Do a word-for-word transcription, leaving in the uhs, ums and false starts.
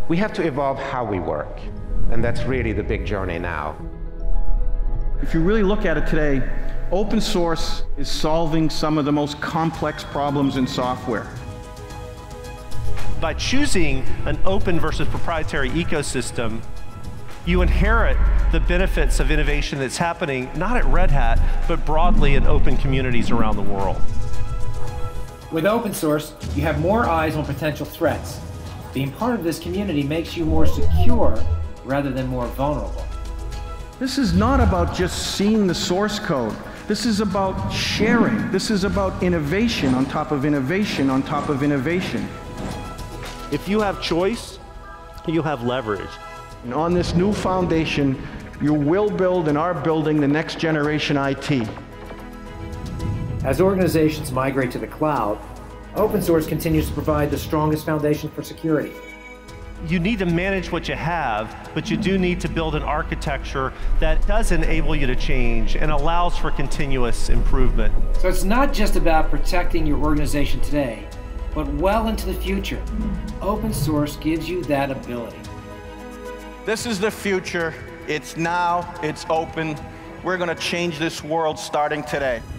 We have to evolve how we work, and that's really the big journey now. If you really look at it today, open source is solving some of the most complex problems in software. By choosing an open versus proprietary ecosystem, you inherit the benefits of innovation that's happening not at Red Hat, but broadly in open communities around the world. With open source, you have more eyes on potential threats. Being part of this community makes you more secure rather than more vulnerable. This is not about just seeing the source code. This is about sharing. This is about innovation on top of innovation on top of innovation. If you have choice, you have leverage. And on this new foundation, you will build and are building the next generation I T. As organizations migrate to the cloud, open source continues to provide the strongest foundation for security. You need to manage what you have, but you do need to build an architecture that does enable you to change and allows for continuous improvement. So it's not just about protecting your organization today, but well into the future. Open source gives you that ability. This is the future. It's now, it's open. We're going to change this world starting today.